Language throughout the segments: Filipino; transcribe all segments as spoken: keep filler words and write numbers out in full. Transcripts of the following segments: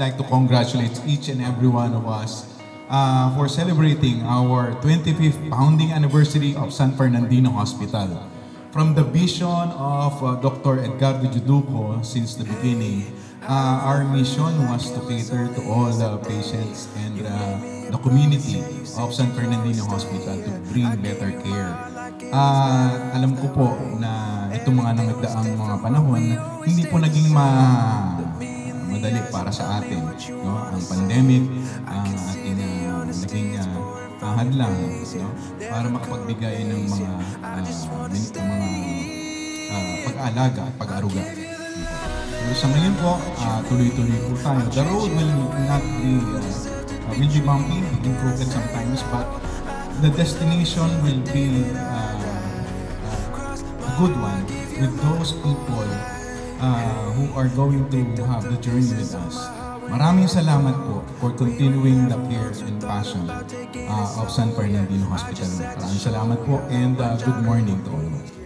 like to congratulate each and every one of us uh, for celebrating our twenty-fifth founding anniversary of San Fernandino Hospital. From the vision of uh, Doctor Edgardo Juduco since the beginning, uh, our mission was to cater to all the patients and uh, the community of San Fernandino Hospital to bring better care. Uh, alam ko po na itong mga nangagdaang mga panahon, hindi po naging ma madali para sa atin. No? Ang pandemic, ang ating uh, naging uh, uh, hadlang, no? Para makapagbigay ng mga uh, mga uh, pag-aalaga at pag-aruga. So, sa ngayon po, uh, tuloy-tuloy po tayo. The road will not be uh, uh, will be bumpy, be crooked sometimes, but the destination will be uh, uh, a good one with those people uh, who are going to have the journey with us. Maraming salamat po for continuing the care and passion uh, of San Fernandino Hospital. Maraming salamat po and uh, good morning to all.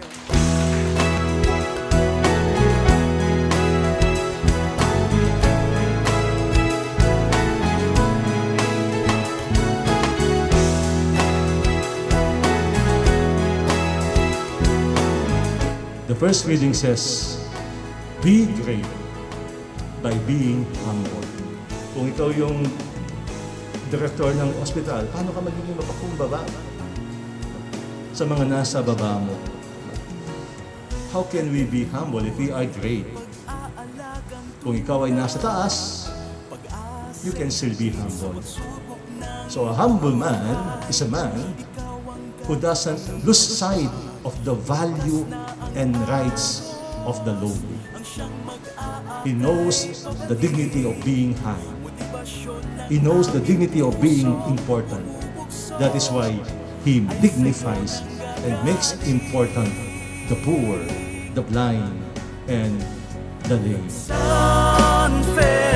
The first reading says, be great by being humble. Kung ikaw yung direktor ng ospital, paano ka magiging mapakumbaba sa mga nasa baba mo? How can we be humble if we are great? Kung ikaw ay nasa taas, you can still be humble. So a humble man is a man who doesn't lose sight of the value and rights of the lowly. He knows the dignity of being high. He knows the dignity of being important. That is why he dignifies and makes important the poor, the blind, and the lame.